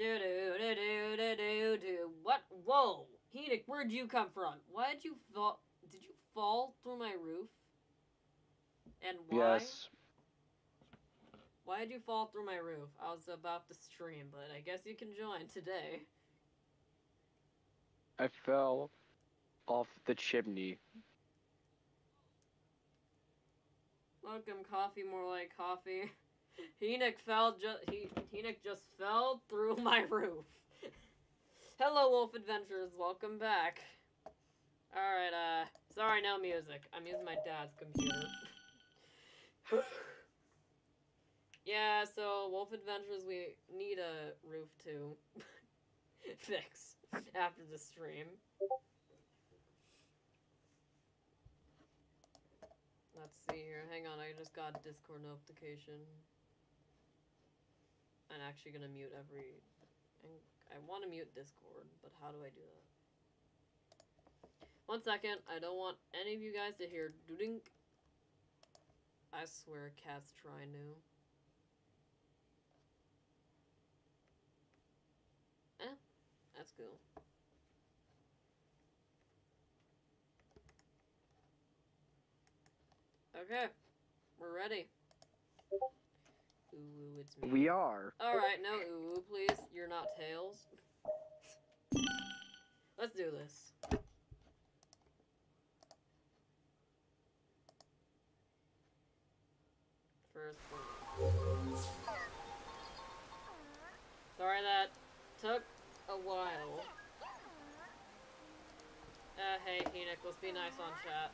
Do do do do do do do. What? Whoa, Henic, where'd you come from? Why'd you fall? Did you fall through my roof? And why? Yes. Why did you fall through my roof? I was about to stream, but I guess you can join today. I fell off the chimney. Welcome, coffee, more like coffee. Henic just fell through my roof. Hello, Wolf Adventures. Welcome back. Alright, sorry, no music. I'm using my dad's computer. Yeah, so Wolf Adventures, we need a roof to fix after the stream. Let's see here. Hang on, I just got a Discord notification. I'm actually gonna mute every... I want to mute Discord, but how do I do that? 1 second. I don't want any of you guys to hear doodink. I swear, cat's trying to. That's cool. Okay, we're ready. Ooh, it's me. We are. Alright, no ooh, please. You're not Tails. Let's do this. First one. Sorry that took a while. Hey, Henic, let's be nice on chat.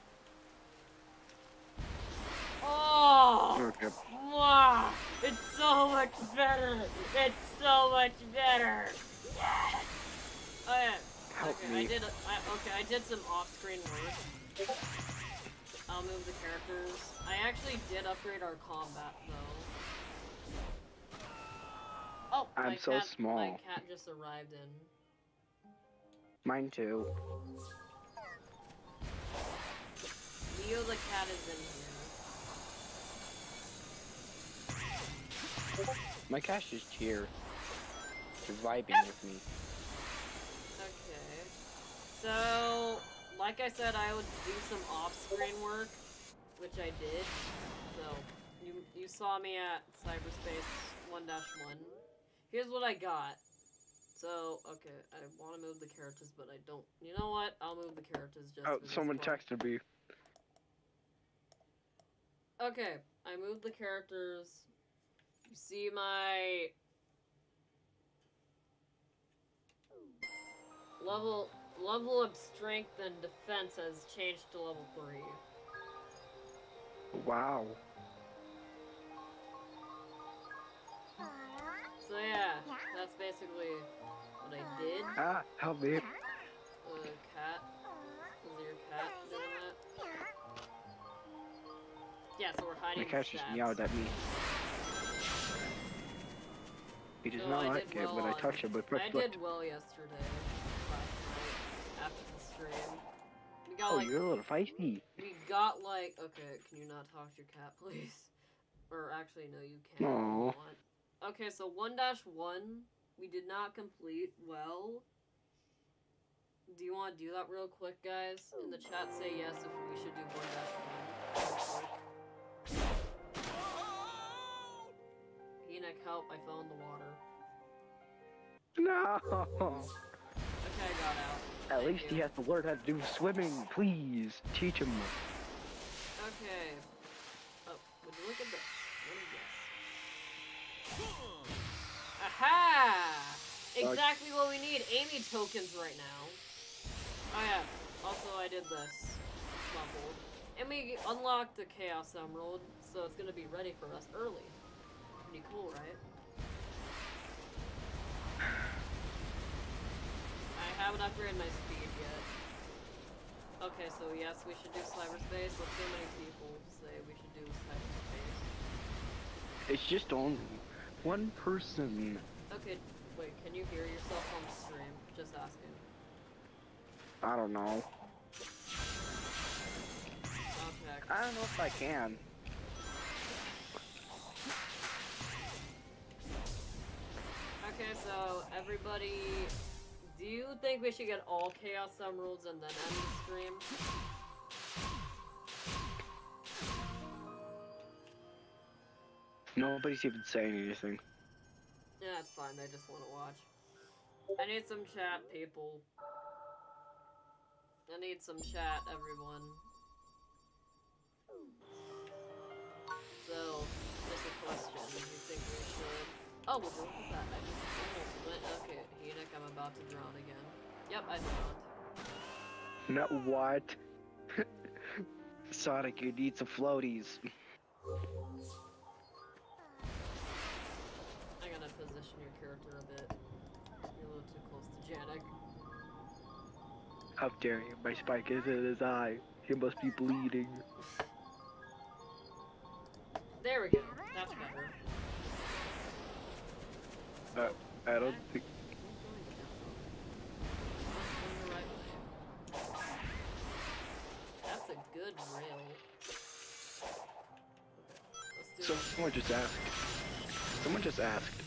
Oh! Okay. Wow! It's so much better! It's so much better! Yes! Oh yeah. Help okay, me. I did some off-screen work. I'll move the characters. I actually did upgrade our combat though. Oh, I'm so small. My cat just arrived in. Mine too. Leo the cat is in here. My cat's just here. She's vibing with me. Okay. So, like I said, I would do some off-screen work, which I did. So, you saw me at Cyberspace 1-1. Here's what I got. So, okay, I want to move the characters, but I don't. You know what? I'll move the characters just Oh, for this someone part. texted me. Okay, I moved the characters. You see my level of strength and defense has changed to level 3. Wow. So yeah, that's basically what I did. Ah, help me. Cat. Is your cat doing that? Yeah, so we're hiding My cat's just stats. meowed at me. He does So not I like did it well when I on- touch him with my I foot. did well yesterday, last night, after the stream. We got Oh, like, you're a little feisty. we got like, okay, can you not talk to your cat, please? Or actually, no, you can if you Aw. want. Okay, so 1-1, we did not complete well. Do you want to do that real quick, guys? In the chat, say yes if we should do 1-1. Henic, help, I fell in the water. No. Okay, I got out. At Thank least you. he has to learn how to do swimming. Please teach him. Okay. Oh, would you look at this? What is this? Aha! Exactly what we need. Amy tokens right now. Oh yeah. Also, I did this. Mumbled. And we unlocked the Chaos Emerald, so it's gonna be ready for us early. Pretty cool, right? I haven't upgraded my speed yet. Okay, so yes, we should do cyberspace. Let's see how many people say we should do cyberspace. It's just only one person. Okay, wait, can you hear yourself on the stream? Just asking. I don't know. Okay. I don't know if I can. Okay, so everybody, do you think we should get all Chaos Emeralds and then end the stream? Nobody's even saying anything. Yeah, it's fine. They just want to watch. I need some chat, people. I need some chat, everyone. So, just a question. Do you think we should? Oh, well, look at that. I just almost went. Okay, Henic, I'm about to drown again. Yep, I drowned. No, what? Sonic, you need some floaties. I'm gonna position your character a bit. You're a little too close to Janic. How dare you? My spike is in his eye. He must be bleeding. There we go. That's better. I don't think. That's a good rail. Someone just asked. Someone just asked.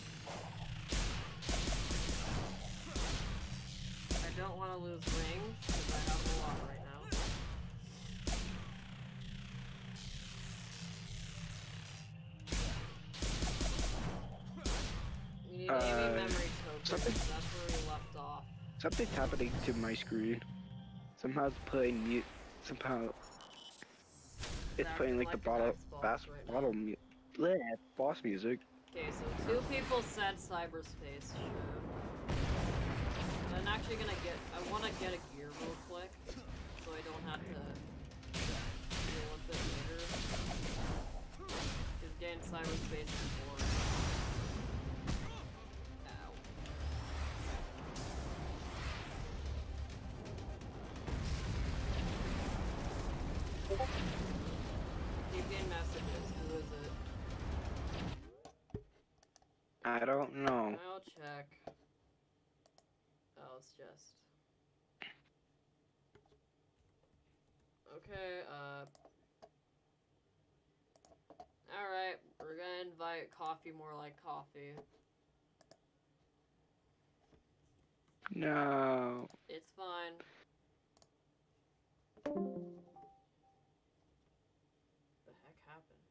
I don't want to lose rings because I have a lot right now. We need AV memory tokens. That's where we left off. Something's happening to my screen. Somehow it's playing mute. Somehow it's playing like the boss music. Okay, so 2 people said cyberspace. Sure. I'm actually gonna get. I want to get a gear real quick, so I don't have to deal with it later. Because getting cyberspace is boring. Ow. Keep getting messages. Who is it? I don't know. I'll check. Oh, it's just. Okay, alright, we're gonna invite Coffee More Like Coffee. No. It's fine. The heck happened?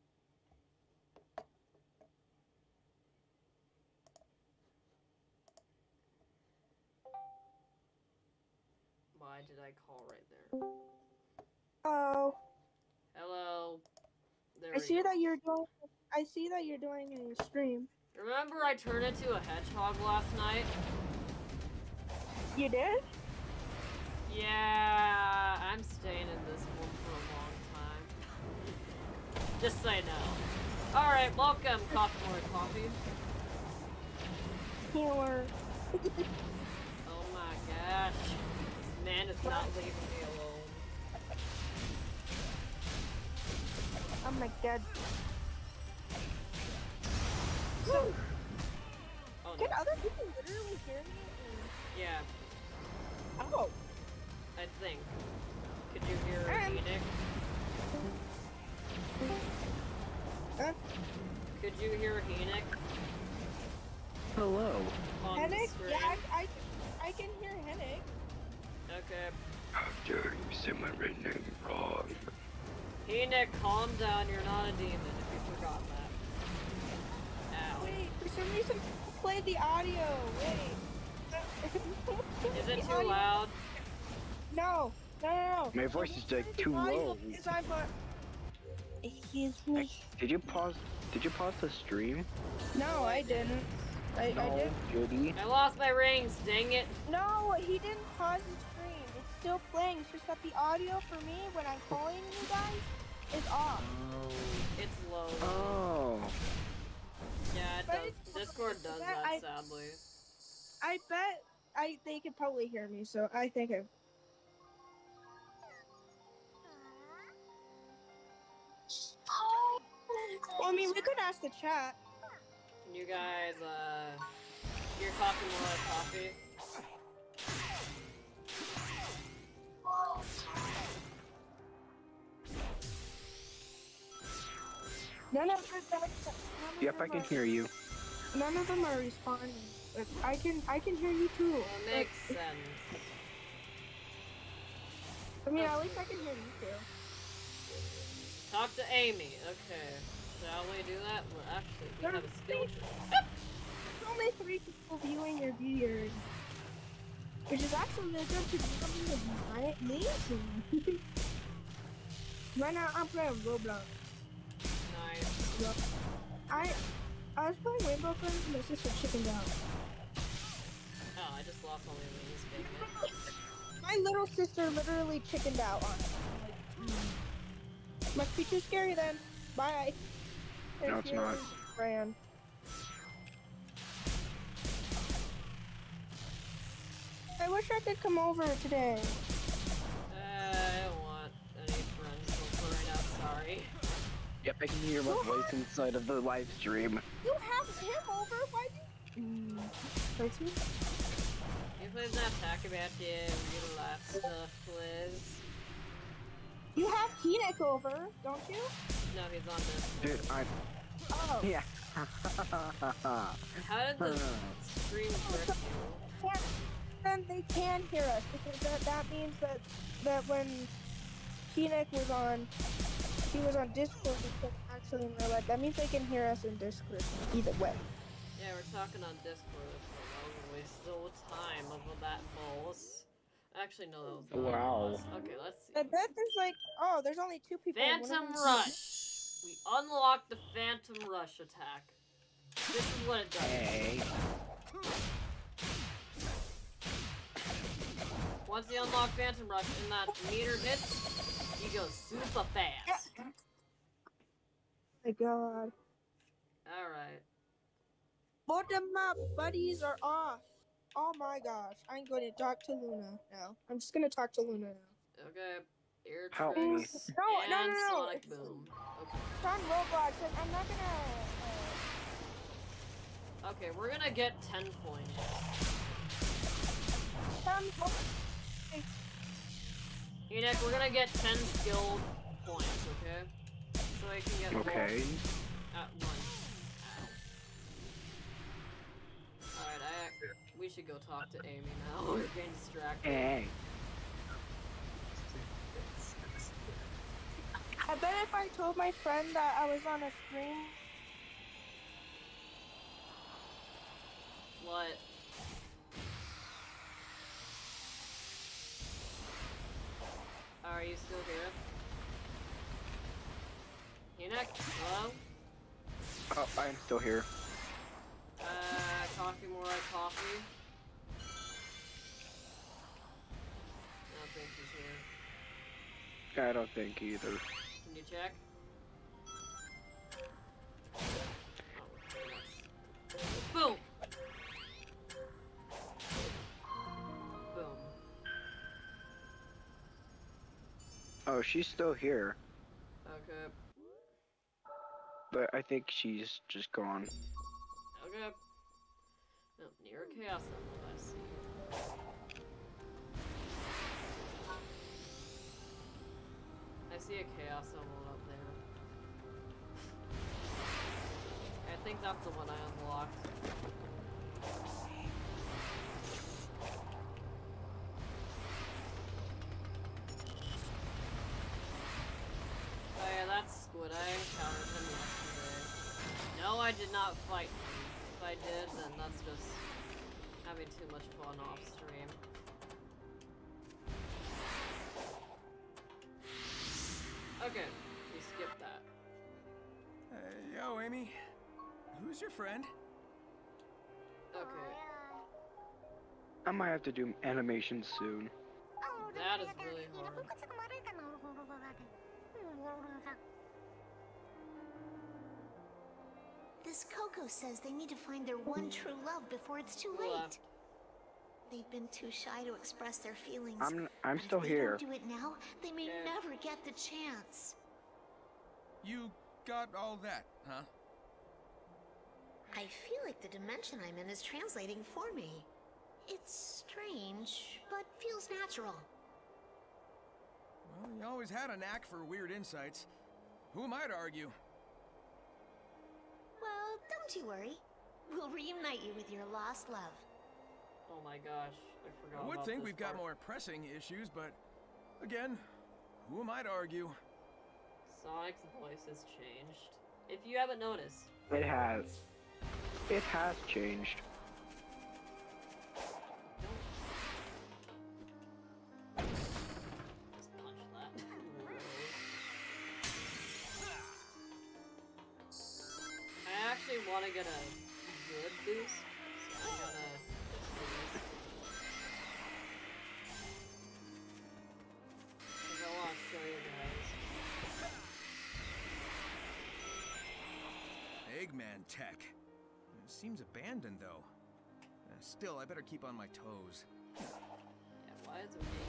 Why did I call right there? Oh. Hello. There I see that you're doing. I see that you're doing a stream. Remember I turned into a hedgehog last night? You did? Yeah, I'm staying in this one for a long time. Just so you know. Alright, welcome, Coffee More Coffee. Healer. Oh my gosh. This man is not leaving me alone. Oh my god. So, Oh, can no. other people literally hear me? Yeah, Oh. I think. Could you hear Henic? Could you hear Henic? Hello. On the Henic? screen? Yeah, I can hear Henic. Okay. How dare you say my red name wrong? Henic, calm down. You're not a demon if you forgot that. Ow. Wait, for some reason, play the audio. Wait. Is it The too audio- loud? No. No. My voice is like too low. Excuse me. Did you pause the stream? No, I didn't. I No, did. Judy. I lost my rings. Dang it. No, he didn't pause the stream. It's still playing. It's just that the audio for me when I'm calling you guys is off. It's low. Oh. Yeah, it But does. it's- Discord does that that, sadly. I bet they could probably hear me, so I think I. Well, I mean, we could ask the chat. Can you guys, hear Coffee More Like Coffee? No. Yep, I can hear you. none of them are responding. But I can hear you too. Well, it makes sense. I mean, at least I can hear you too. Talk to Amy. Okay. Shall we do that? Well, actually, we have a skill tree. There's only 3 people viewing your videos. Which is actually a good to becoming amazing. Right now, I'm playing Roblox. Nice. I was playing Rainbow Friends and my sister chickened out. Oh, I just lost all my wings, dang it. My little sister literally chickened out on it. Must be too scary then. Bye. No, it's not. Ran. I wish I could come over today. I don't want any friends over right now, sorry. Yep, I can hear my voice inside of the live stream. You have him over? Why do you? Crazy? You play that attack about you, real life stuff, Liz. You have Henic over, don't you? No, he's on this. Dude, I'm... Oh. Yeah. How did the stream trick you? Then they can hear us because that means that when Henic was on, he was on Discord instead of actually in real life. That means they can hear us in Discord either way. Yeah, we're talking on Discord, so that was a waste of time of that boss. Actually, no, that was not a Wow. boss. Okay, let's see. But then there's like, oh, there's only 2 people. Phantom Rush! We unlocked the Phantom Rush attack. This is what it does. Hey. Once you unlock Phantom Rush and that meter hits, you go super fast. Oh my god. Alright. Both of my buddies are off. Oh my gosh. I'm going to talk to Luna now. I'm just going to talk to Luna now. Okay. Air Help me. tricks and Sonic Boom. Okay. It's on Roblox and I'm not gonna... Okay, we're gonna get 10 points. Henic, we're gonna get 10 skill points, okay? So I can get Okay. at once. Alright, we should go talk to Amy now. We're getting distracted. Hey. I bet if I told my friend that I was on a stream... What? Are you still here? Henic? Hello? Oh, I'm still here. Coffee more like coffee? I don't think he's here. I don't think either. Can you check? Boom! Boom. Oh, she's still here. Okay. But I think she's just gone. Okay. No, near a chaos emerald, I see. I see a chaos emerald up there. I think that's the one I unlocked. Oh yeah, that's Squid. I encountered him yesterday. No, I did not fight him. If I did, then that's just having too much fun off stream. Okay, we skipped that. Yo, Amy. Who's your friend? Okay, I might have to do animation soon. that is really hard. This Coco says they need to find their one true love before it's too Who late. left? They've been too shy to express their feelings. I'm But still if they here. don't do it now, they may Yeah. never get the chance. You got all that, huh? I feel like the dimension I'm in is translating for me. It's strange, but feels natural. Well, you always had a knack for weird insights. Who am I to argue? Well, don't you worry. will reunite you with your lost love. Oh my gosh, I forgot I would about think this we've got part. more pressing issues, but again, who am I to argue? Sonic's voice has changed. If you haven't noticed. It has. It has changed. Just punch that. I actually want to get a good boost, so I'm gonna do this. 'Cause I want to show you guys. Eggman tech. Seems abandoned, though. Still, I better keep on my toes. Yeah, why is it me?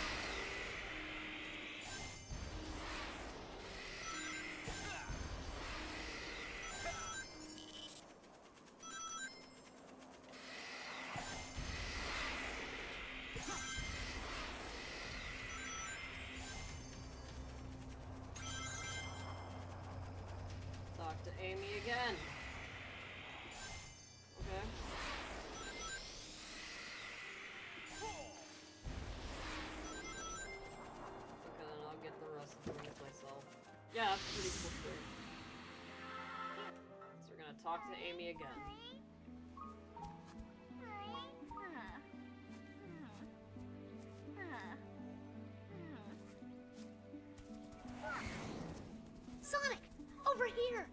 Talk to Amy again. Okay. Okay, then I'll get the rest of the rings myself. Yeah, that's pretty cool trick. So we're gonna talk to Amy again. Sonic, over here!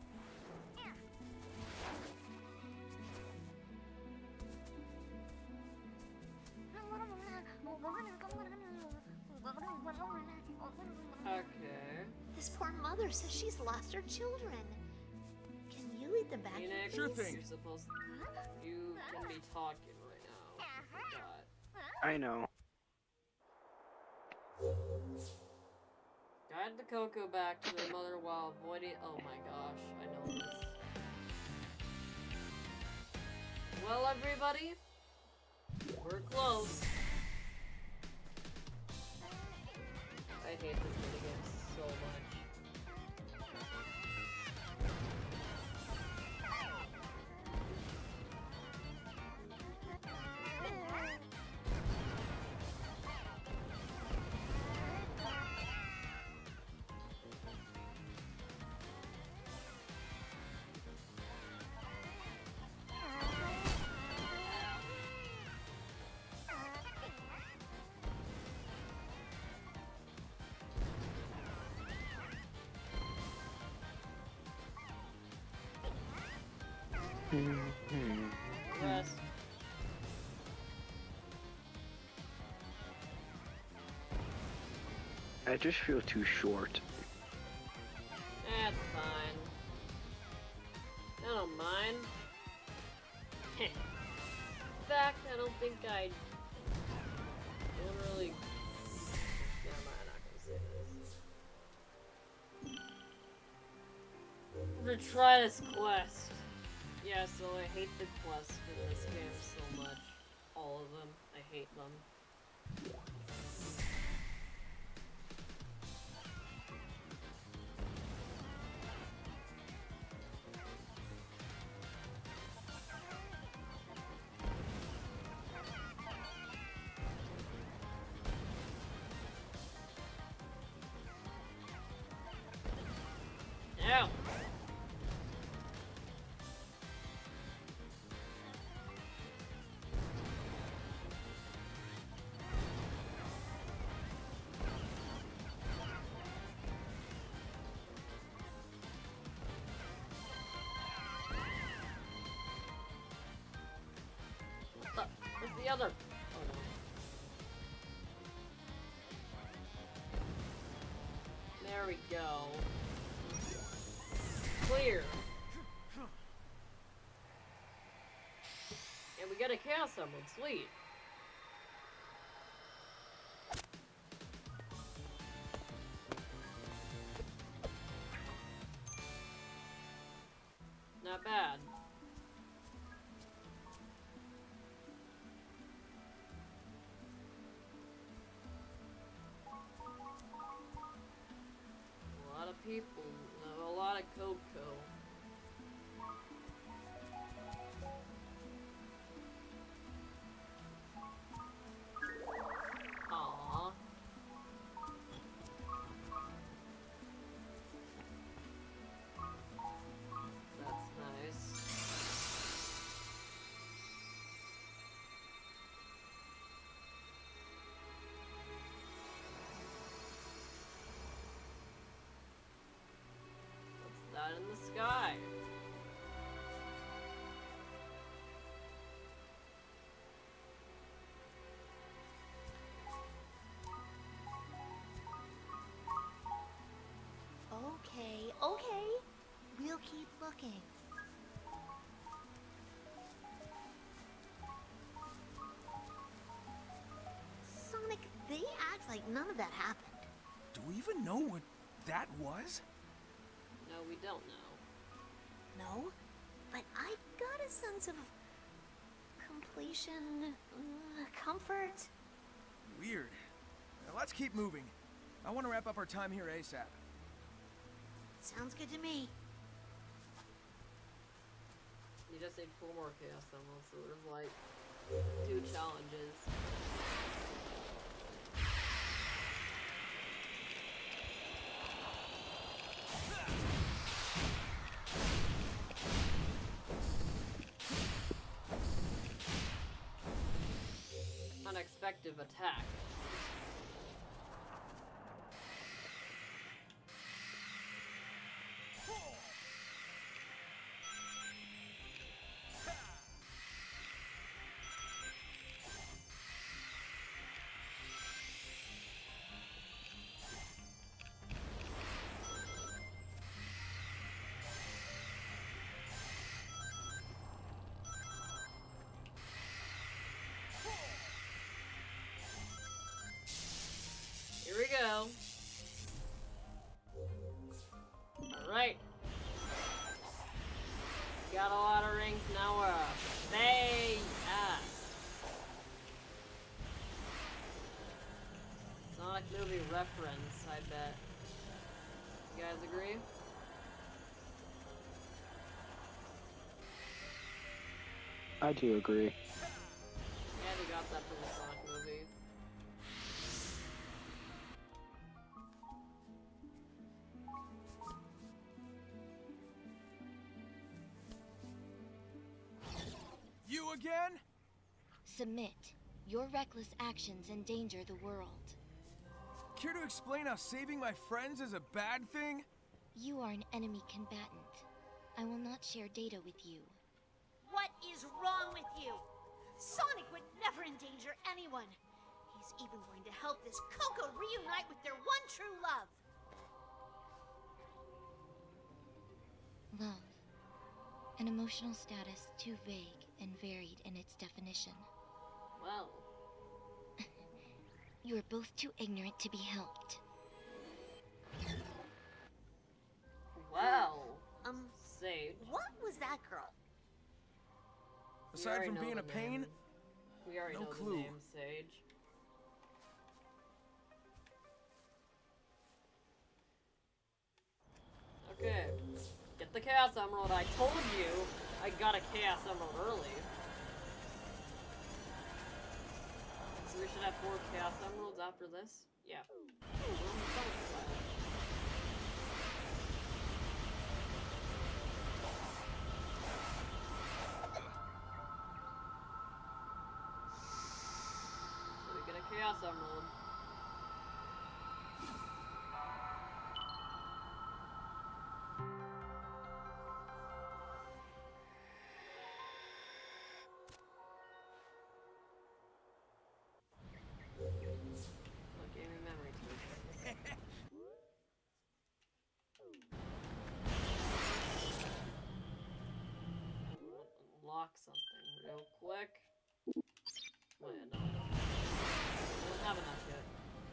Okay. This poor mother says she's lost her children. Can you lead them back? Phoenix, Sure thing. you're supposed to... You can be talking right now. I forgot. I know. Guide the Coco back to their mother while avoiding... Oh my gosh, I know this. Well, everybody, we're close. I hate this minigame so much. Yes. I just feel too short. That's fine. I don't mind. In fact, I don't think I don't really... Never mind, I'm not gonna say this. Detritus quest. Yeah, so I hate the quests in this game so much. All of them. I hate them. Ow! Where's the other? Oh no. There we go. Clear. And we gotta cast someone, sweet. Not bad. A lot of people, a lot of Coco. keep looking. Sonic, they act like none of that happened. Do we even know what that was? No, we don't know. No, but I got a sense of completion, comfort. Weird. Now let's keep moving. I want to wrap up our time here ASAP. Sounds good to me. You just need 4 more Chaos Emeralds, so there's like 2 challenges. Unexpected attack. Here we go. Alright. Got a lot of rings, now we're Bay Sonic movie reference, I bet. You guys agree? I do agree. Yeah, they got that from the Sonic movie. You again? Submit. Your reckless actions endanger the world. Care to explain how saving my friends is a bad thing? You are an enemy combatant. I will not share data with you. What is wrong with you? Sonic would never endanger anyone. He's even going to help this Coco reunite with their one true love. Love. An emotional status too vague and varied in its definition. Well. You are both too ignorant to be helped. Well. Sage. What was that girl? We Aside already from know being the a pain, name. We already no know clue. the name, Sage. Okay. Get the Chaos Emerald. I told you I got a Chaos Emerald early. So we should have 4 Chaos Emeralds after this? Yeah. So we get a Chaos Emerald. What gave me memory to unlock something real quick. Oh yeah, no. I don't have enough yet.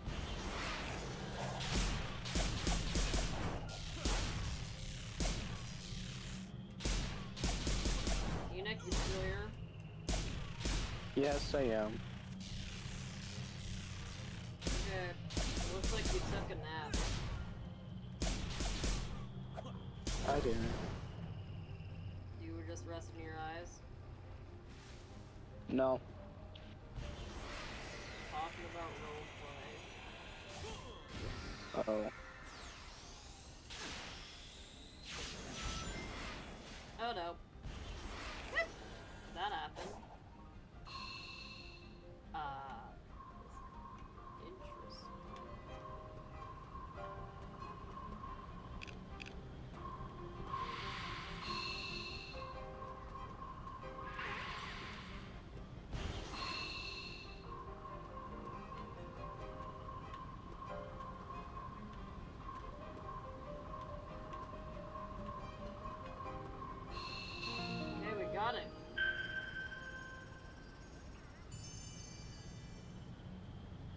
Henic, you still here? Yes, I am. Okay. Looks like you took a nap. I didn't. You were just resting your eyes. No. Talking about roleplay. Uh-oh. Oh no. That happened. Interesting.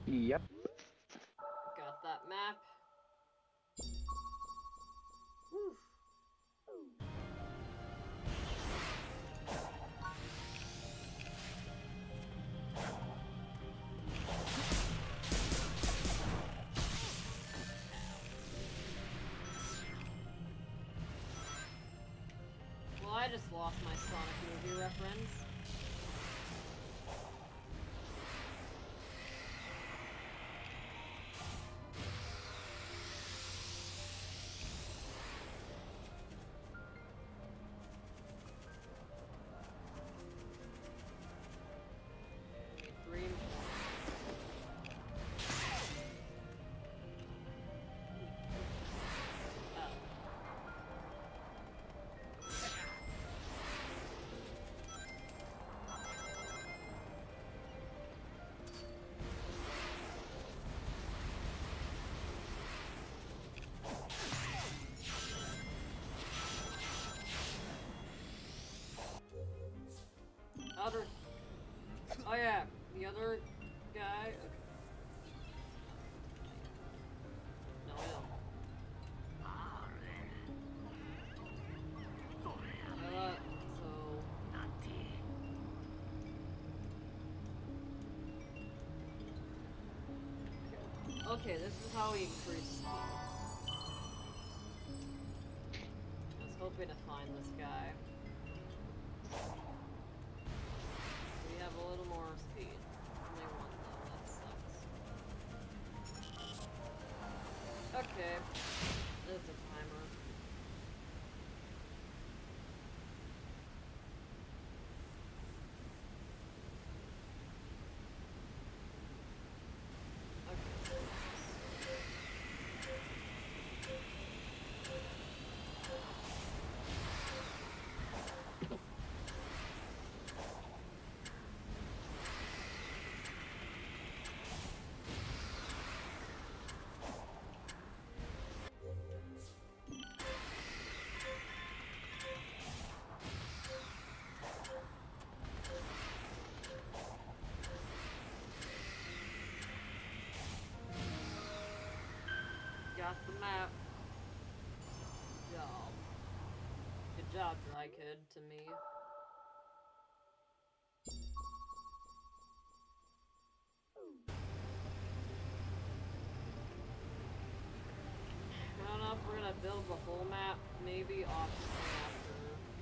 Yep. Got that map. Whew. Well, I just lost my Sonic movie reference. Three. Other. Oh yeah, the other guy. Okay. No, I don't. Okay, this is how we increase speed. I was hoping to find this guy. We have a little more speed. Only one though, that sucks. Okay. There's a timer. Got the map. Good job. Good job, Dry Kid, to me. I don't know if we're gonna build the whole map, maybe off after.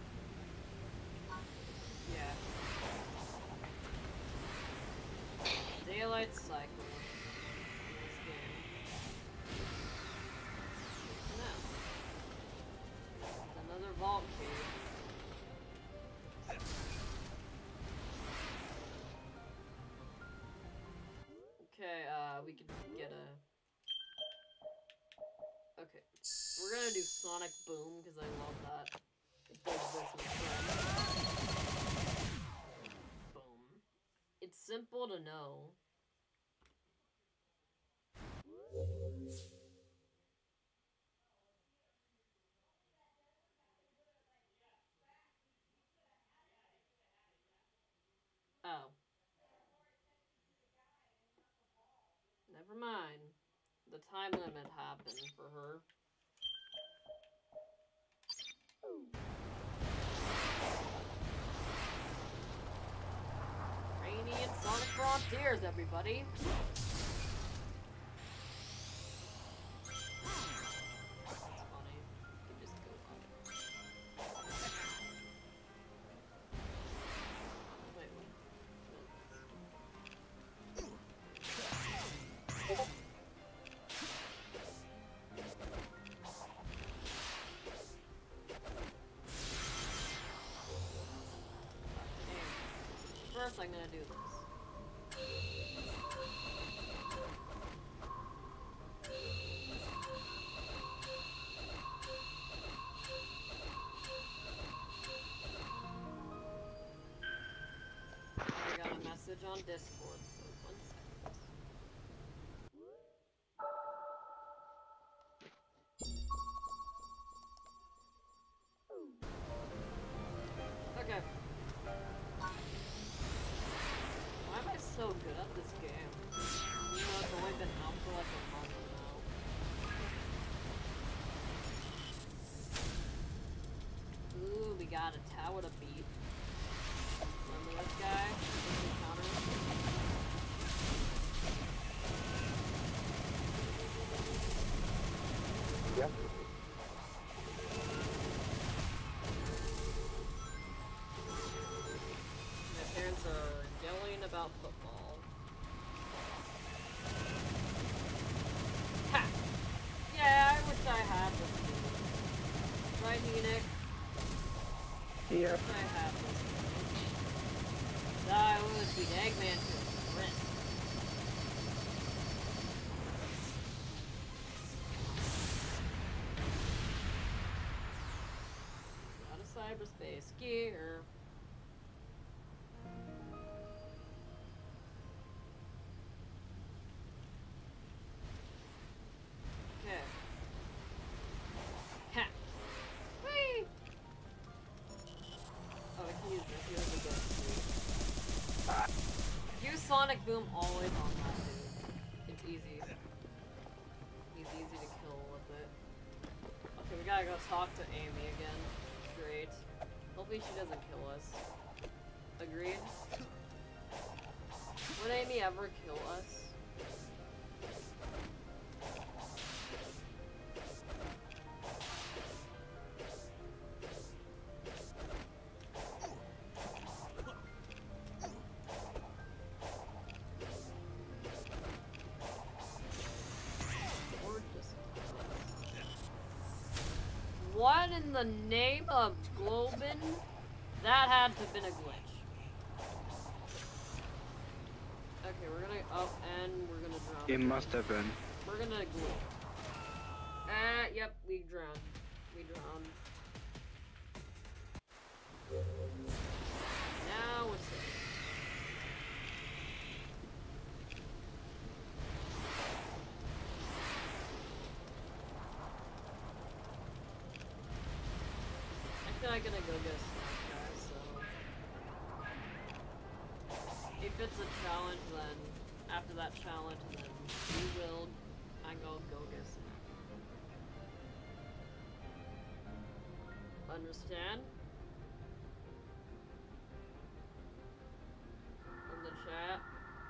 Yeah. Daylight cycle in this game. Another vault cave. Okay, we can get a... Okay, we're gonna do Sonic Boom, because I love that. It does this instead. Boom. It's simple to know. Oh. Never mind. The time limit happened for her. Rainy and Sonic Frontiers, everybody. That's funny. You can just go up. Wait, what? First, I'm gonna do this. I got a message on Discord, so 1 second. Okay. Why am I so good at this game? You know, feel like I'm home now. Ooh, we got a tower to beat. Remember this guy? This encounter? Yep. My parents are yelling about football. Ha! Yeah, I wish I had this game. Right, Henic? Yep. Wish I had this game. I would beat Eggman to a sprint. Out of cyberspace gear. Okay. Ha! Whee! Oh, I can use this. Here's a good sweep. Use Sonic Boom always on that dude. It's easy. He's easy to kill with it. Okay, we gotta go talk to Amy again. Great. Hopefully she doesn't kill us. Agreed? Would Amy ever kill us? Or just what in the name of Globin? That had to have been a glitch. Okay, we're gonna and we're gonna drown. It must have been. We're gonna glitch. Yep, we drowned. We drowned. Now we're safe. Actually, I'm gonna go get a snack, guys, so... If it's a challenge, then... After that challenge, then we will... I go get a snack. Understand? In the chat.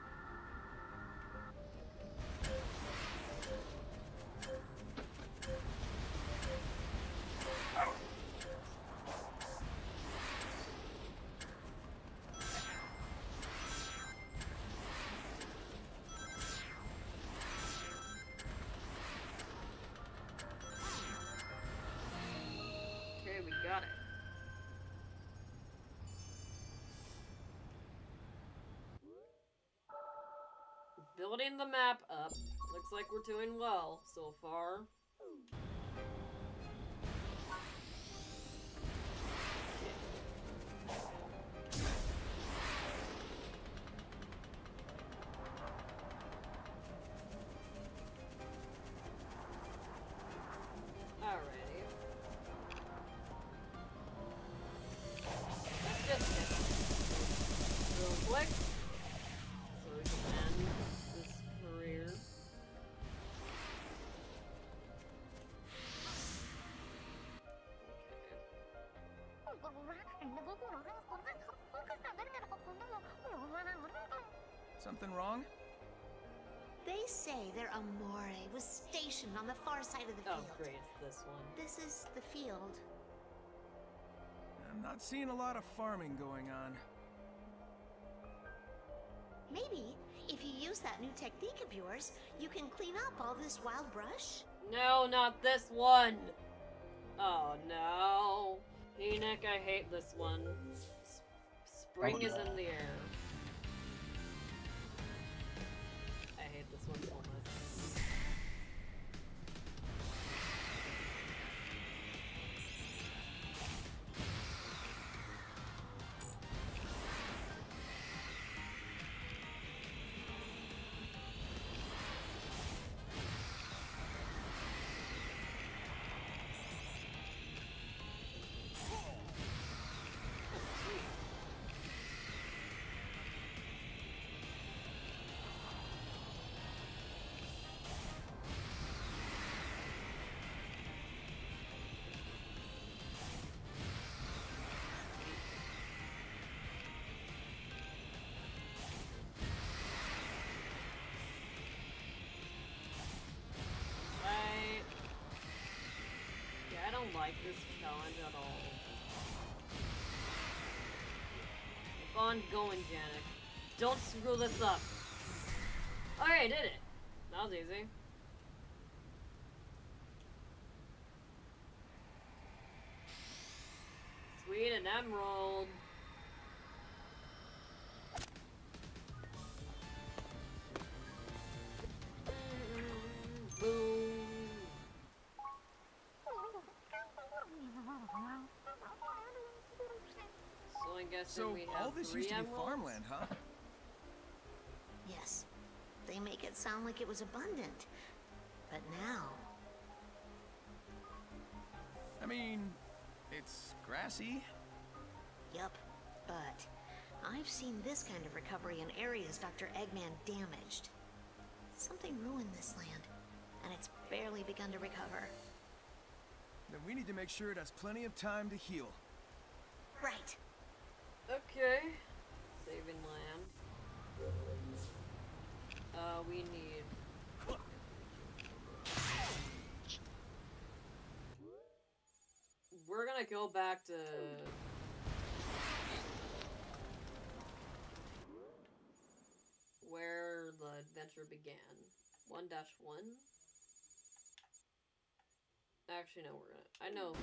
Okay, we got it. Building the map up. Looks like we're doing well so far. Alrighty. Let's just hit real quick so we can end this career. Something wrong? They say their Amore was stationed on the far side of the Oh, field. great, it's this one. This is the field. I'm not seeing a lot of farming going on. Maybe, if you use that new technique of yours, you can clean up all this wild brush. No, not this one! Oh no. Henic, I hate this one. Spring is in the air. I hate this one so much. like this challenge at all. Keep on going, Janic. Don't screw this up. Alright, I did it. That was easy. Sweet, an emerald. Boom. So I guess So we have all this 3 used to be emeralds? farmland, huh? Yes. They make it sound like it was abundant. But now... I mean, it's grassy. Yup. But I've seen this kind of recovery in areas Dr. Eggman damaged. Something ruined this land, and it's barely begun to recover. Then we need to make sure it has plenty of time to heal. Right. Okay. Saving land. We need... We're gonna go back to... where the adventure began. 1-1? Actually, no, we're gonna... I know.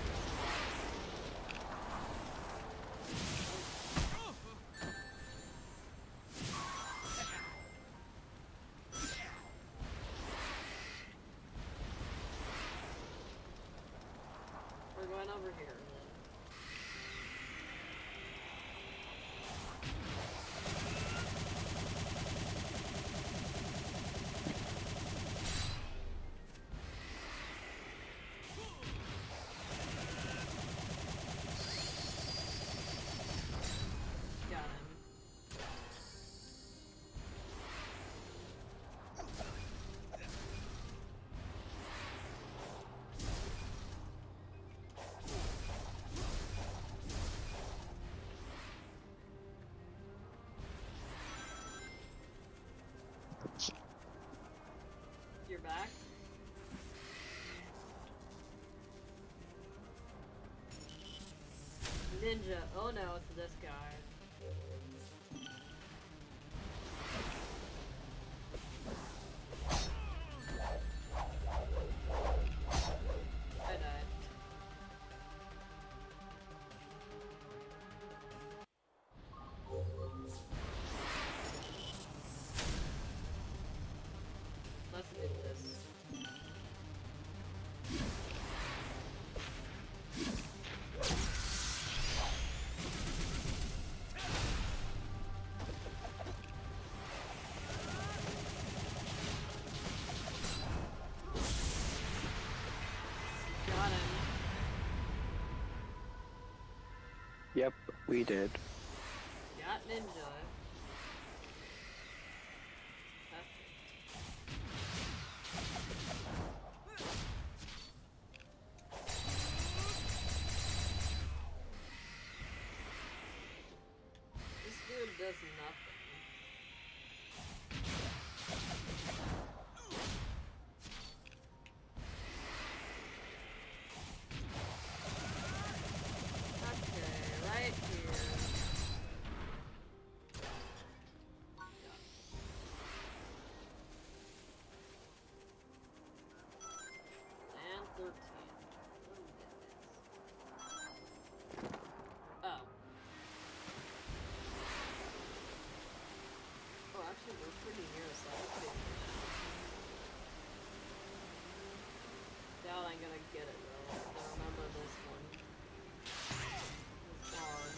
We're going over here, then. Got him. You're back? Ninja. Oh no, it's this guy. I died. Let's do this. Got him. Yep, we did. Got Ninja. Perfect. This dude does nothing. Okay, right here. And 13. Oh. Oh, actually, we're pretty near, so I could doubt I'm gonna get it, though. I remember this one. It's hard.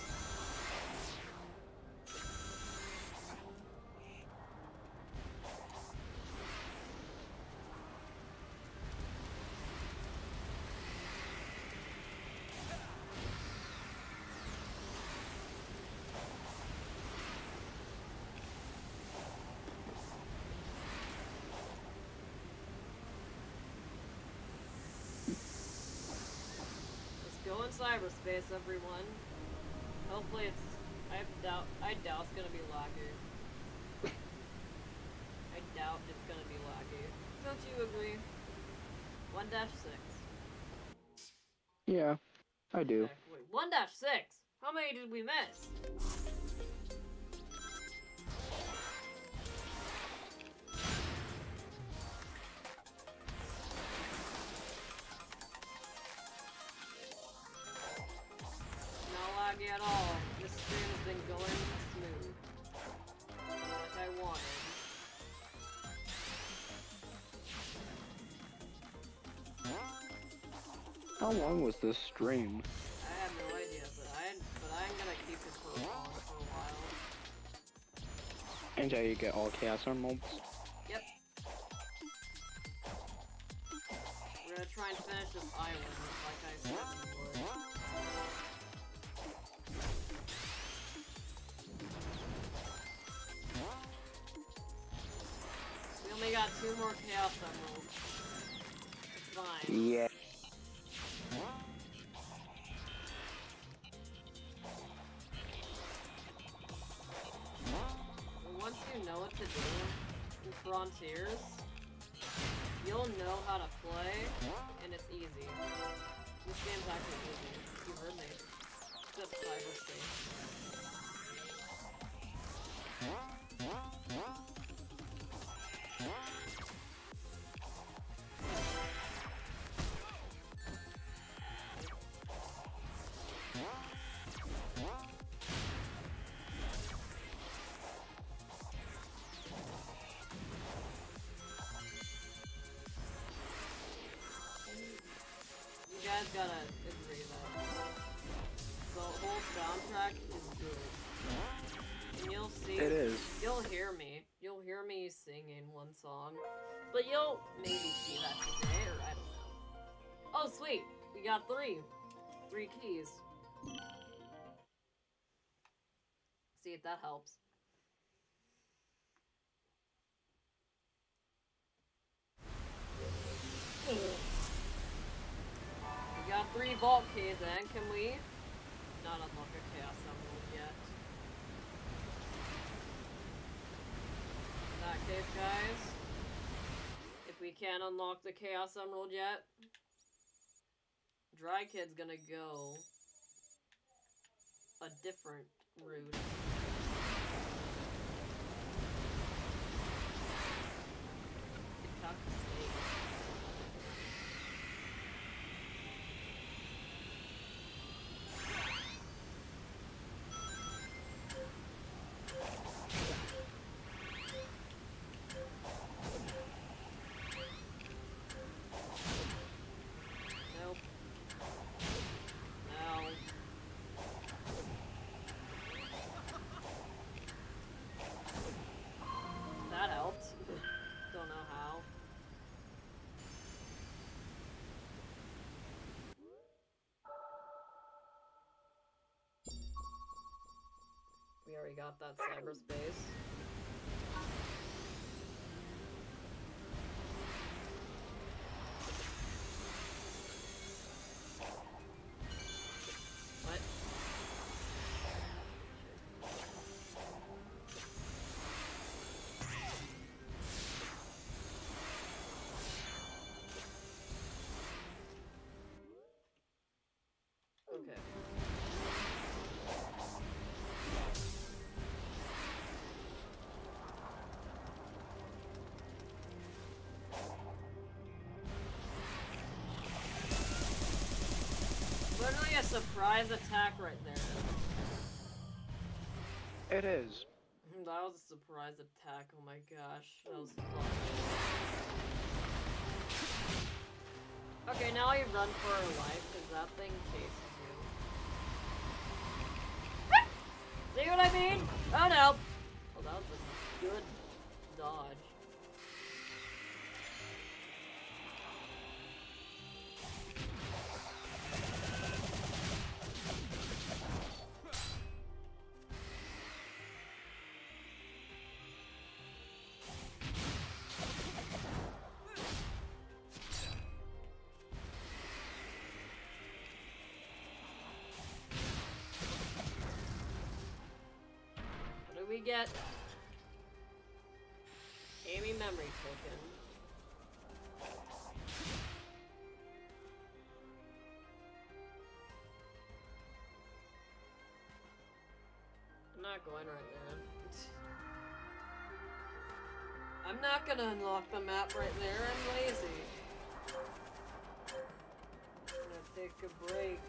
Let's go in cyberspace, everyone. Hopefully it's... I doubt it's gonna be laggy. I doubt it's gonna be laggy. Don't you agree? 1-6. Yeah, I do. Okay, wait, 1-6. How many did we miss? No lag at all. This stream has been going smooth. Like I wanted. How long was this stream? I have no idea, but I'm gonna keep it for a while. And you get all Chaos Emeralds? Yep. We're gonna try and finish this island, like I said we would. We only got 2 more Chaos Emeralds. It's fine. Yeah. Once you know what to do in Frontiers, you'll know how to play, and it's easy. This game's actually easy. You heard me. Except cyberspace. You guys gotta agree that the whole soundtrack is good. And you'll see. It is. You'll hear me. You'll hear me singing one song. But you'll maybe see that today, or I don't know. Oh, sweet! We got 3. 3 keys. See if that helps. We got 3 vault keys then. Can we not unlock a Chaos Emerald yet? In that case, guys, if we can't unlock the Chaos Emerald yet, Dry Kid's gonna go a different route. Kentucky State. Nope. No. That helped. Don't know how. We already got that cyberspace. What? Okay. Literally a surprise attack right there. It is. That was a surprise attack, oh my gosh. That was fun. Okay, now you run for your life, because that thing chases you. See what I mean? Oh no! Oh, that was a good dodge. What do we get? Amy memory token. not going right there. I'm not gonna unlock the map right there. I'm lazy. I'm gonna take a break.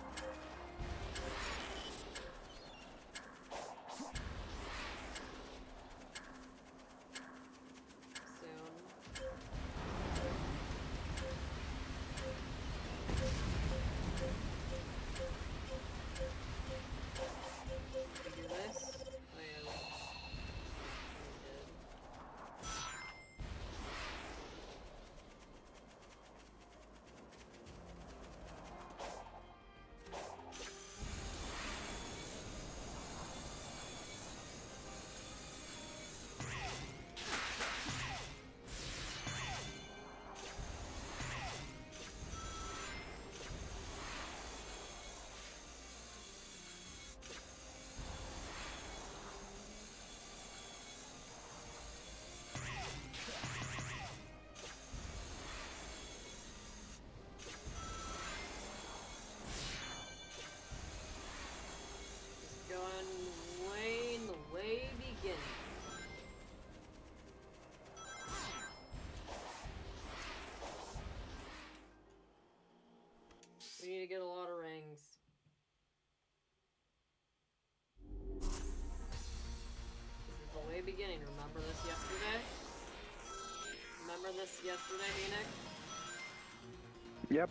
We need to get a lot of rings. This is the way beginning. Remember this yesterday? Remember this yesterday, Henic? Yep.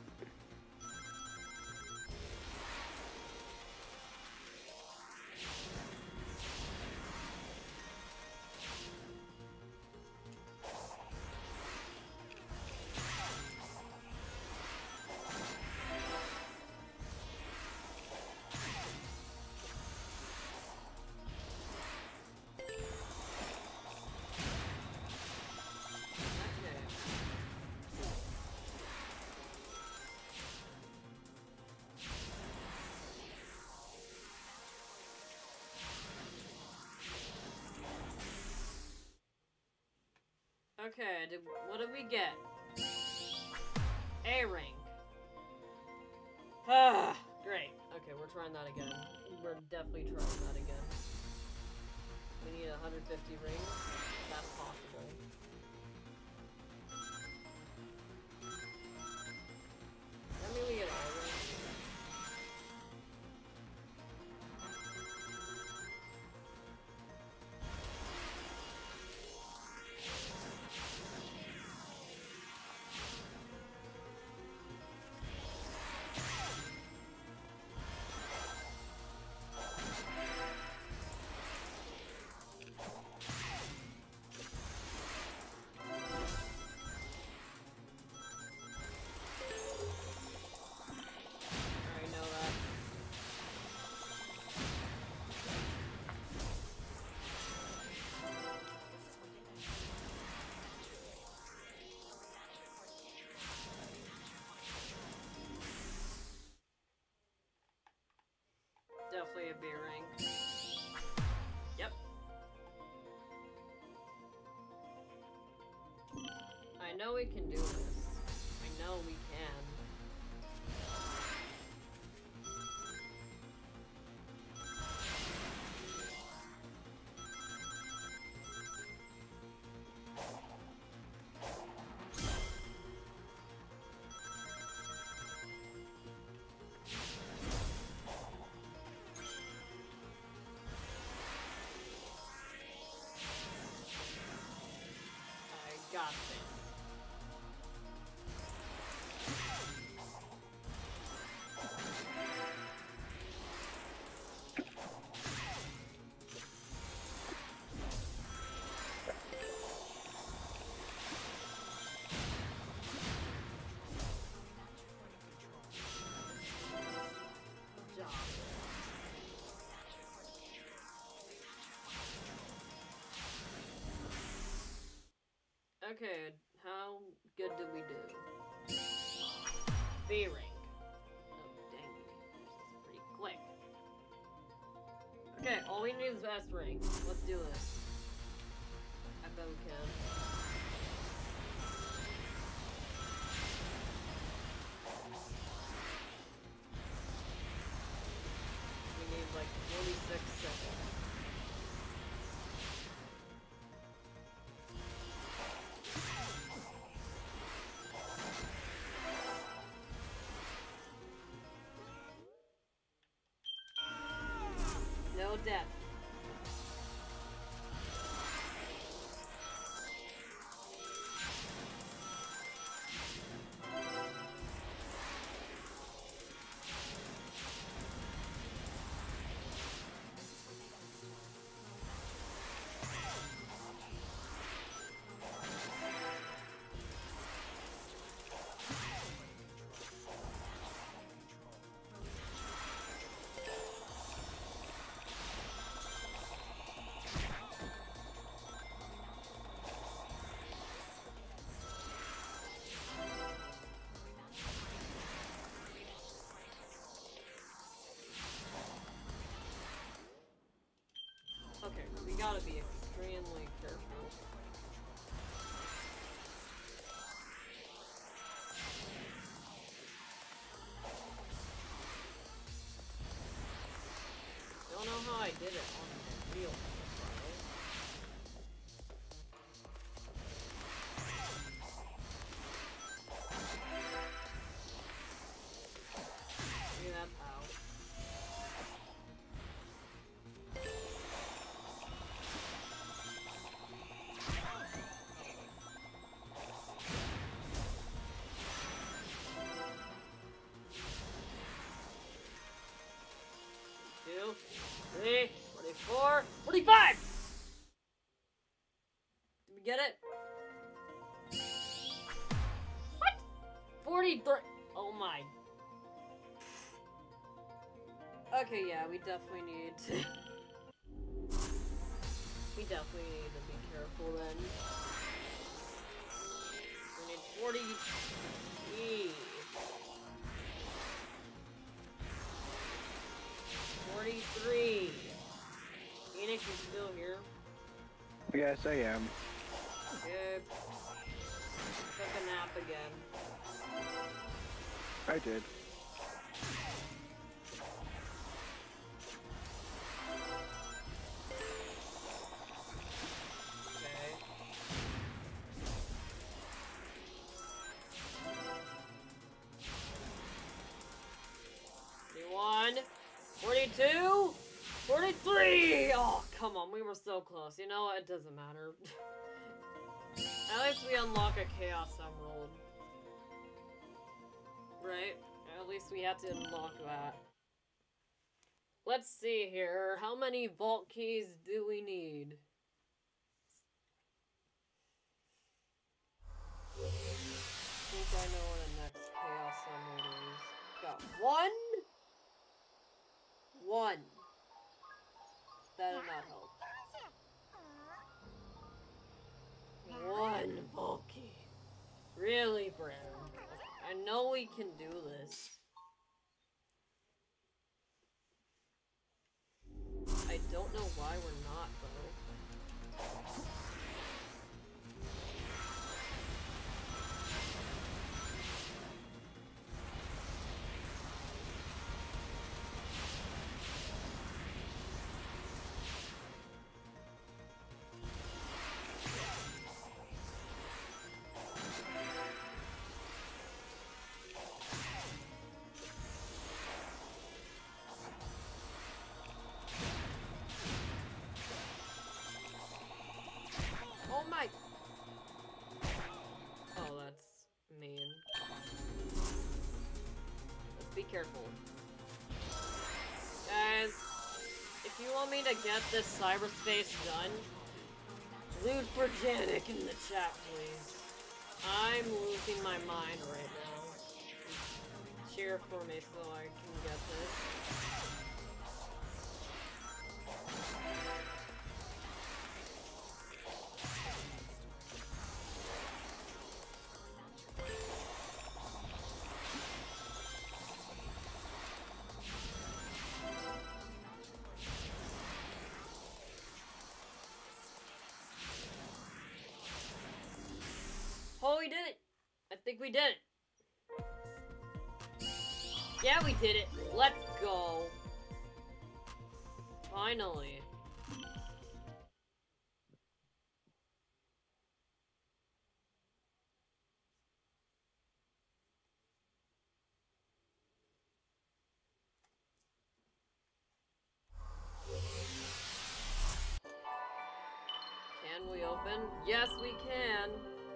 Okay, what did we get? A ring. Ah, great. Okay, we're trying that again. We're definitely trying that again. We need 150 rings. That's possible. I mean, we get all rings. Definitely a B rank. Yep. I know we can do this. I know we can. Got this. Okay, how good did we do? B rank. Oh, dang. This is pretty quick. Okay, all we need is S rank. Let's do this. I bet we can. We need like 46 seconds. did it on the real profile. Maybe that's how. Two, 3, 44, 45! Did we get it? What? 43. Oh my. Okay, yeah, we definitely need to. We definitely need to be careful then. We need 43. 43. Henic is still here. Yes, I am. Good. Took a nap again. I did. Okay. 41, 42, 43! Oh, come on, we were so close. You know what? It doesn't matter. At least we unlock a Chaos Emerald. Right? At least we had to unlock that. Let's see here. How many vault keys do we need? I think I know what the next Chaos Emerald is. Got one? One. That did not help. One vault key. Really, Brandon? I know we can do this. I don't know why we're not, though. Oh my! Oh, that's mean. Let's be careful. Guys, if you want me to get this cyberspace done, loot for Janic in the chat, please. I'm losing my mind right now. Cheer for me so I can get this. Oh, we did it! I think we did it. Yeah, we did it. Let's go. Finally. Can we open? Yes, we can.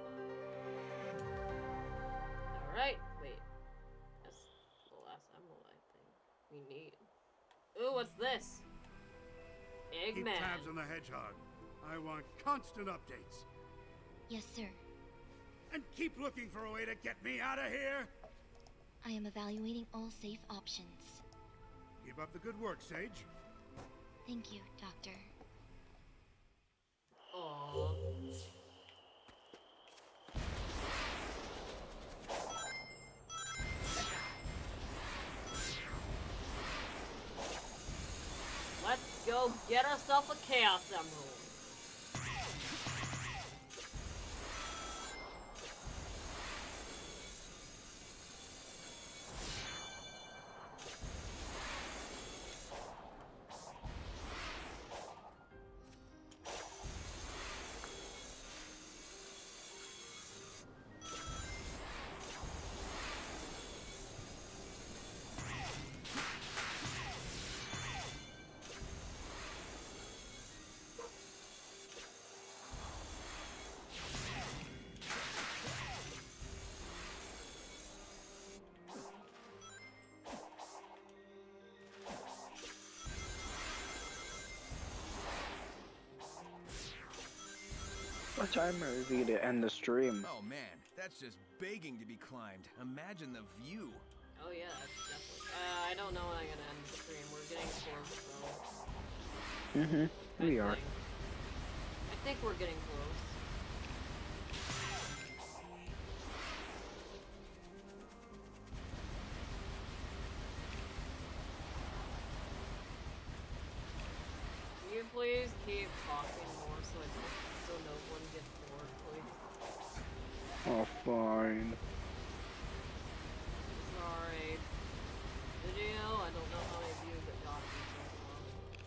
Alright, wait. That's the last emerald I think we need. Ooh, what's this? Keep Eggman. tabs on the hedgehog. I want constant updates. Yes, sir. And keep looking for a way to get me out of here. I am evaluating all safe options. Keep up the good work, Sage. Thank you, Doctor. Aww. Let's go get ourselves a Chaos Emerald. what time are we to end the stream? Oh man, that's just begging to be climbed. Imagine the view. Oh yeah, that's definitely. I don't know when I'm gonna end the stream. We're getting close, though. We are. I think we're getting close. Can you please keep talking more so no one gets bored, please? Oh, fine. Sorry. Video, I don't know how many views it got so far.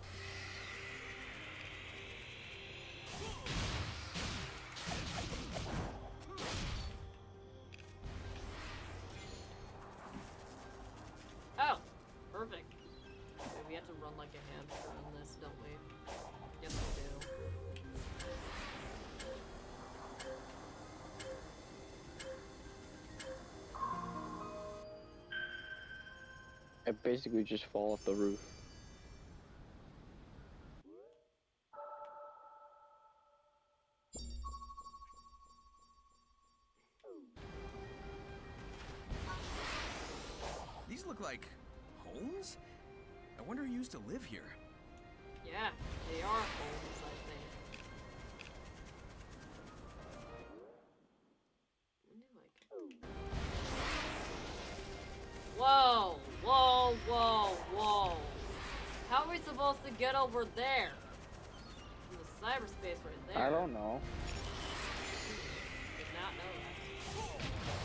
Oh! Perfect. Okay, we have to run like a hamster on this, don't we? Yes, we do. I basically just fall off the roof. These look like homes? I wonder who used to live here. Yeah, they are homes, I think. Whoa! Whoa, whoa, whoa! How are we supposed to get over there? In the cyberspace right there. I don't know. Did not know that.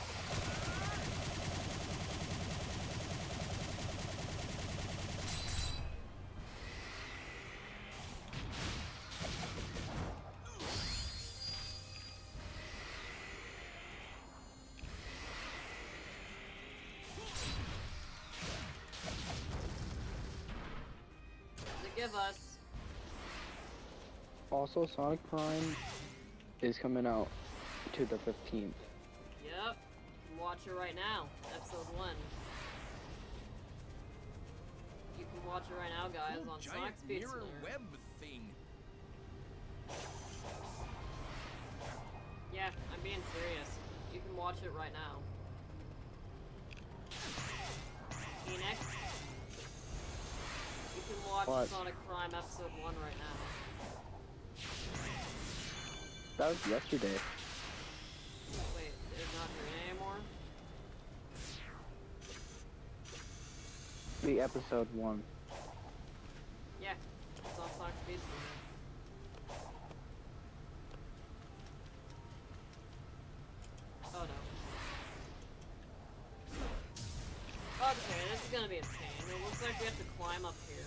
Give us. Also, Sonic Prime is coming out to the 15th. Yep. You can watch it right now. Episode 1. You can watch it right now, guys, on Sonic Giant Speed mirror Simulator. web thing. Yeah, I'm being serious. You can watch it right now. Henic. You can watch What? Sonic Prime Episode 1 right now. That was yesterday. Wait, it's not here anymore? The episode 1. Yeah, it's on Sonic Speed Simulator. Oh no. Okay, this is gonna be a pain. It looks like we have to climb up here.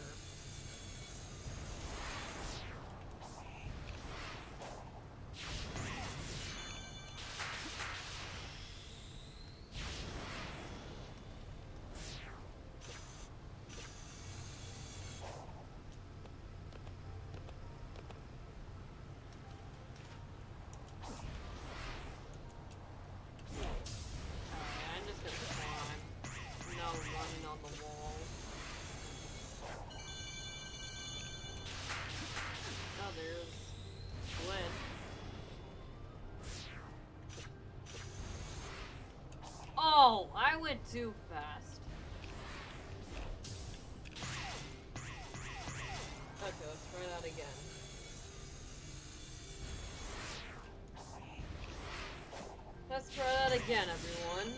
I'm just gonna climb. No running on the wall. Oh, there's Glenn. Oh, I went too fast. Okay, let's try that again. Let's try that again, everyone.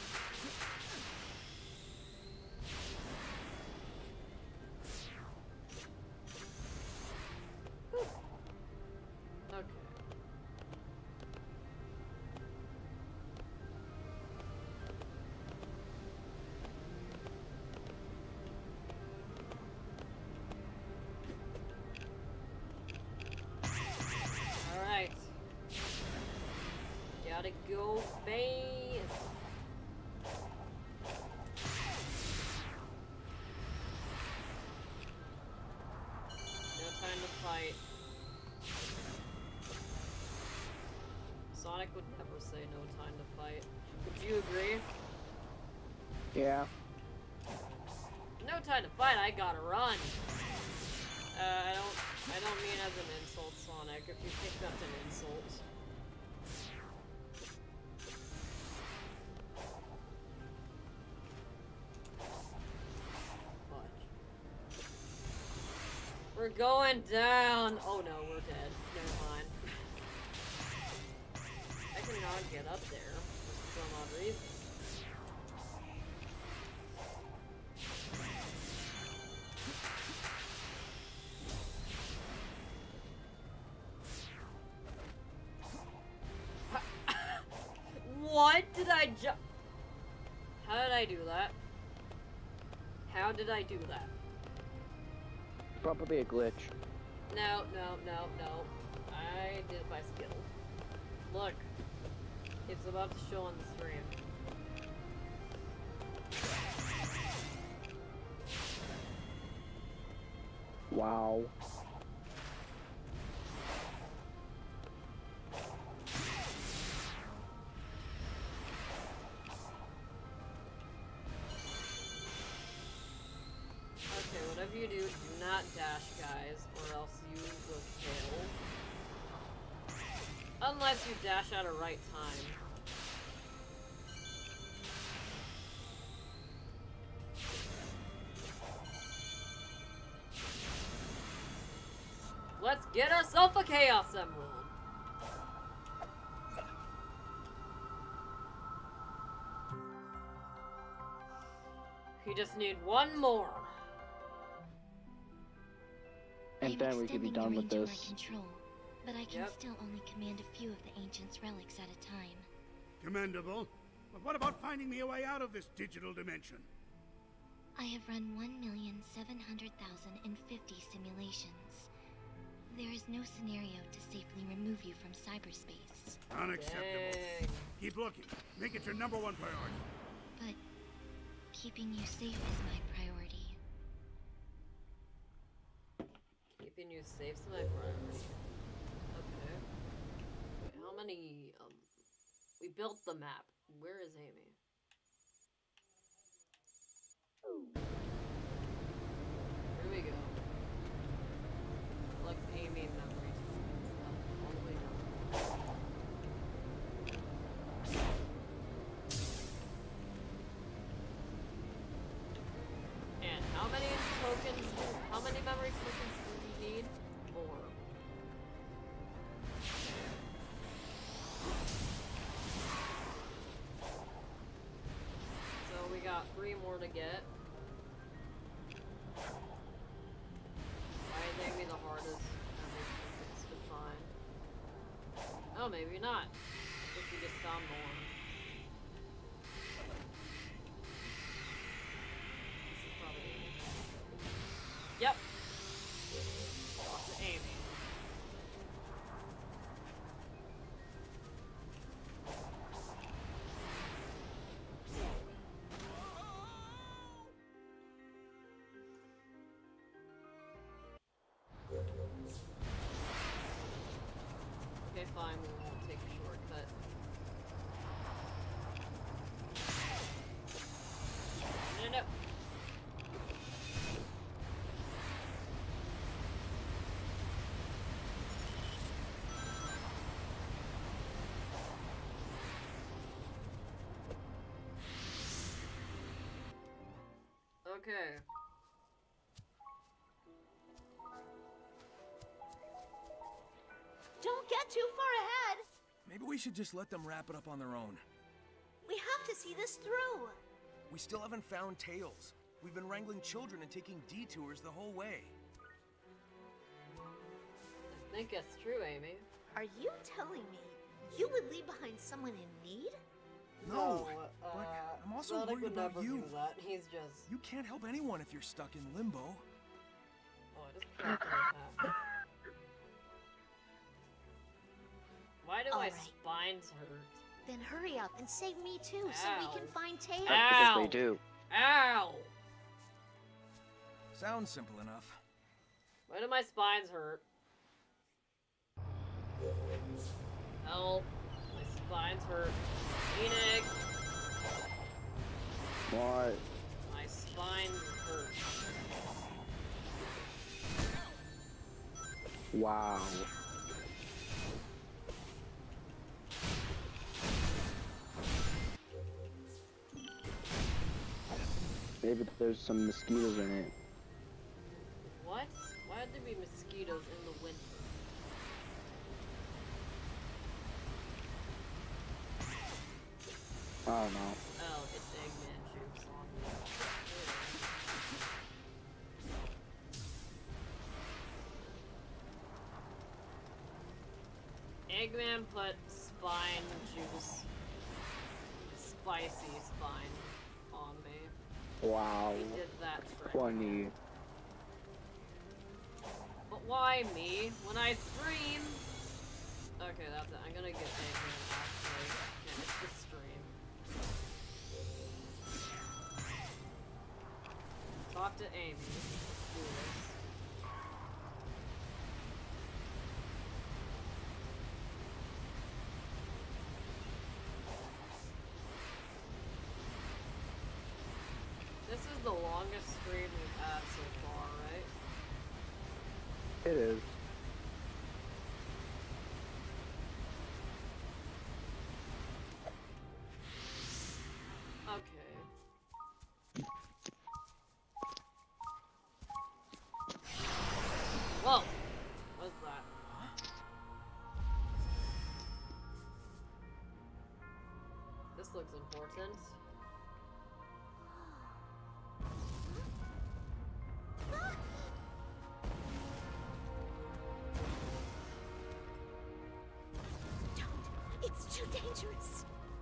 Whew. Okay. Alright. Gotta go fast. No time to fight. Sonic would never say no time to fight. Would you agree? Yeah. No time to fight, I gotta run. I don't mean as an insult, Sonic. If you think that's an insult. We're going down. Oh no, we're dead. Never mind. I cannot get up there for some odd reason. What did I jump? How did I do that? How did I do that? Probably a glitch. No, no, no, no. I did it by skill. Look. It's about to show on the stream. Wow. Okay, whatever you do not dash, guys, or else you will fail. Unless you dash at a right time. Let's get ourselves a Chaos Emerald! You just need one more. And I'm then we could be extending done the with range of this. my control, but I can Yep. still only command a few of the Ancient's relics at a time. Commendable. But what about finding me a way out of this digital dimension? I have run 1,700,050 simulations. There is no scenario to safely remove you from cyberspace. Unacceptable. Dang. Keep looking. Make it your #1 priority. But keeping you safe is my priority. Keeping you safe's my priority. Okay. Wait, how many, we built the map. Where is Amy? Here we go. Like Amy memories. All the way down. And how many tokens, how many memory tokens do we need? 4. So we got 3 more to get. Why is Amy the hardest memory tokens to find? Oh, maybe not. If we just found more. This is probably Amy. Yep. Lots of Amy. Okay, fine, we won't take a shortcut. No. Okay. Don't get too far ahead. Maybe we should just let them wrap it up on their own. We have to see this through. We still haven't found Tails. We've been wrangling children and taking detours the whole way. I think that's true, Amy. Are you telling me you would leave behind someone in need? No, but I'm also Janic worried would about never you. do that. He's just... You can't help anyone if you're stuck in limbo. Oh, I just cracked my hat. Why do my Alright. spines hurt? Then hurry up and save me too, so we can Ow. find Tails. That's because Ow. they do. Ow! Sounds simple enough. Why do my spines hurt? Help. My spines hurt. Henic! What? My spines hurt. Wow. Maybe there's some mosquitoes in it. What? Why would there be mosquitoes in the winter? I don't know. Oh, it's Eggman juice on me. Eggman put spine juice, spicy spine, on me. Wow. He did that trick. Funny. But why me? When I stream... Okay, that's it. I'm gonna get Eggman actually. And it's the stream. Talk to Amy. Let's do this. This is the longest stream we've had so far, right? It is. Okay. Whoa! What's that? This looks important. Don't. It's too dangerous.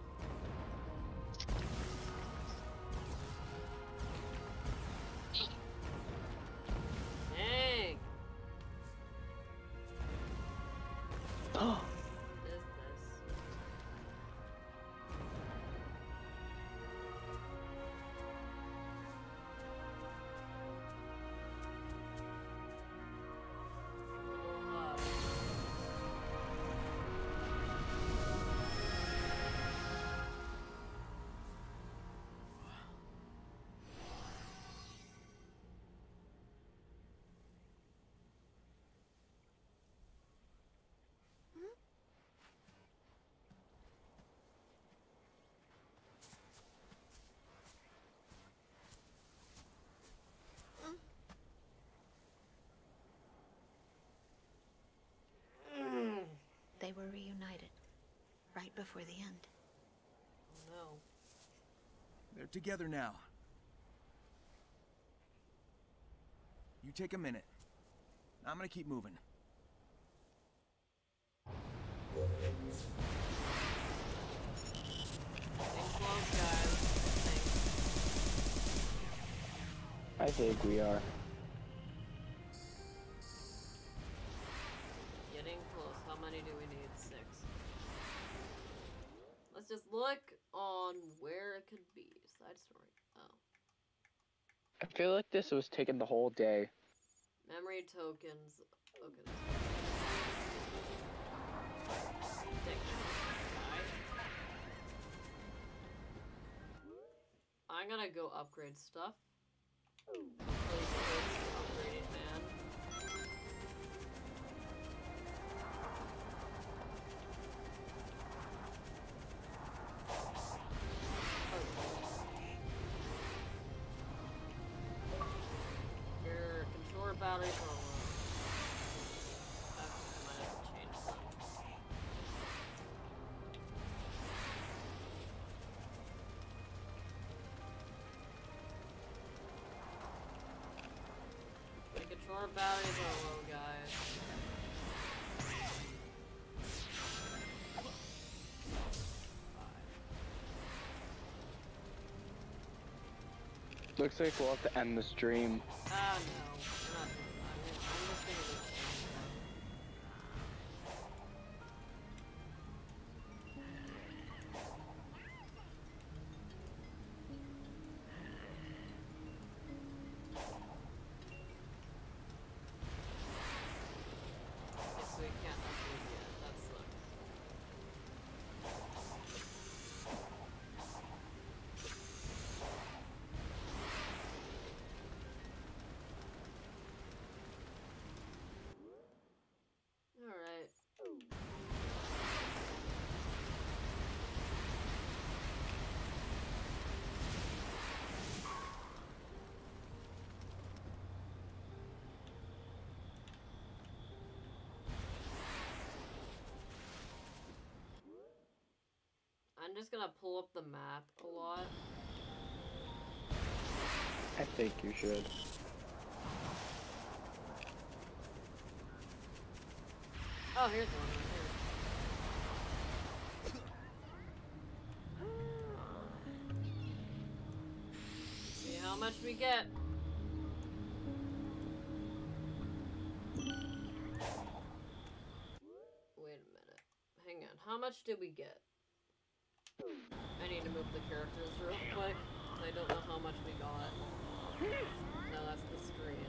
Dang! Oh. What is this? Little hub. They were reunited. Right before the end. Oh no. They're together now. You take a minute. I'm gonna keep moving. Stay close, guys. Thanks. I think we are. Getting close. How many do we need? 6. Let's just look on where it could be. Side story. Oh. I feel like this was taking the whole day. Memory tokens. Okay. Take that. I'm gonna go upgrade stuff. Please, upgrading man. Your controller batteries are low. Okay, I might have to change that. My controller batteries are low, guys. Looks like we'll have to end the stream. Ah, no. We're not doing that. I'm just gonna go change that. Guess we can't upgrade yet. That sucks. I'm just gonna pull up the map a lot. I think you should. Oh, here's one right here. See how much we get. Wait a minute. Hang on. How much did we get? I need to move the characters real quick. I don't know how much we got. No, that's the screen.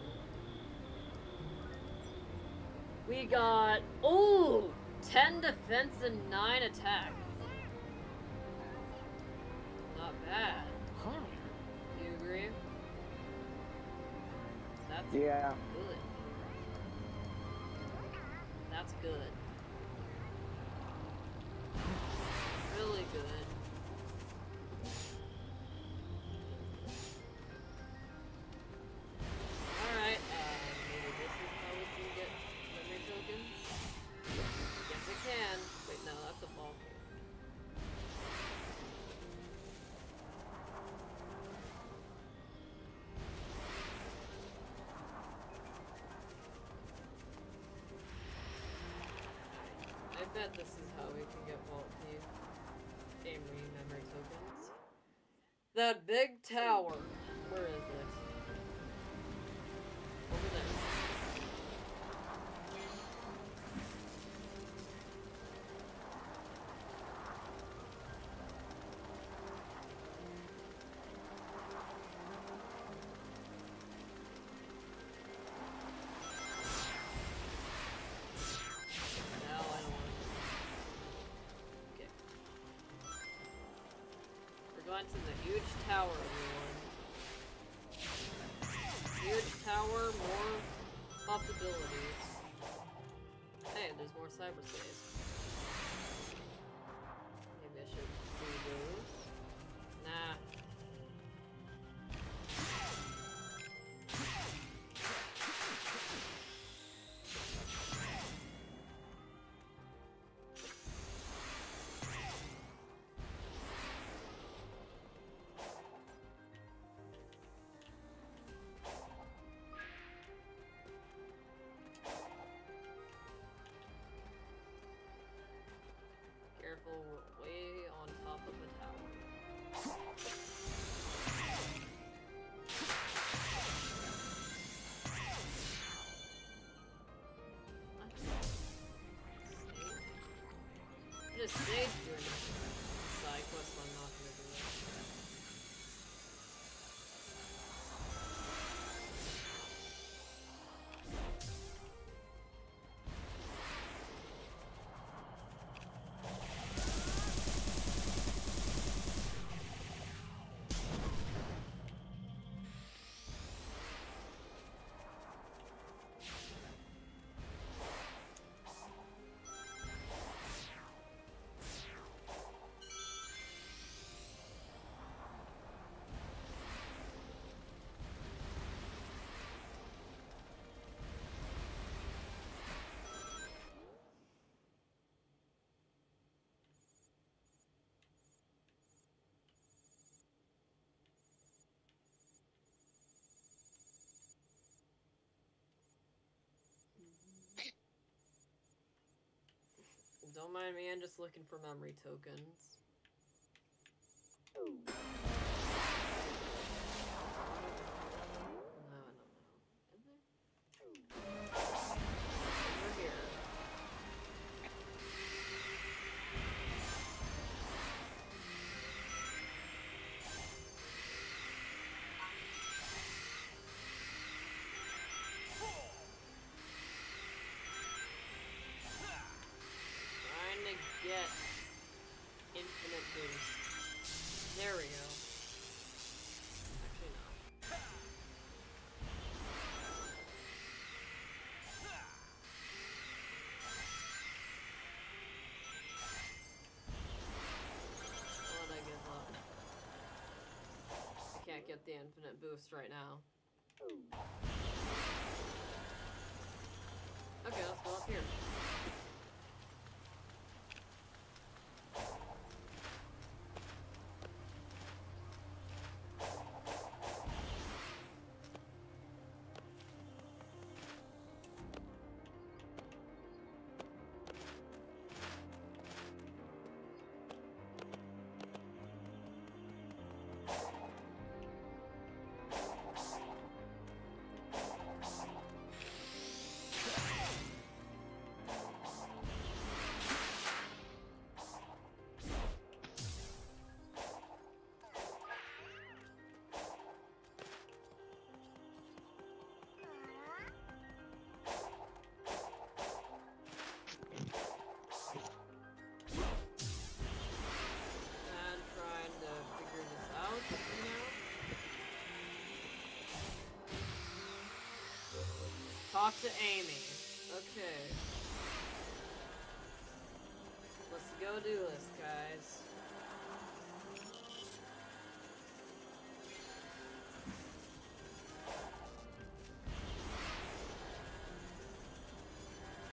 We got, oh, 10 defense and 9 attack. Not bad. Do you agree? That's Yeah. good. That's good. Really good. Alright, maybe this is how we can get memory tokens? Yes, we can. Wait, no, that's a ball. I bet this is how we can get Vault Key. Amory memory tokens. That big tower. Where is it? Over there. No, I don't want to. Okay. We're going to the huge tower, everyone. Huge tower, more possibilities. Hey, there's more cyberspace. Maybe I should do those. Nah. Careful, we're way on top of the tower. I just stayed doing this side quest, I'm not gonna do that. Don't mind me, I'm just looking for memory tokens. No. Is there? Over here. Trying to get infinite boost. There we go. Actually, no. Why'd I give up? I can't get the infinite boost right now. Okay, let's go up here. talk to Amy. Okay. Let's go do this, guys.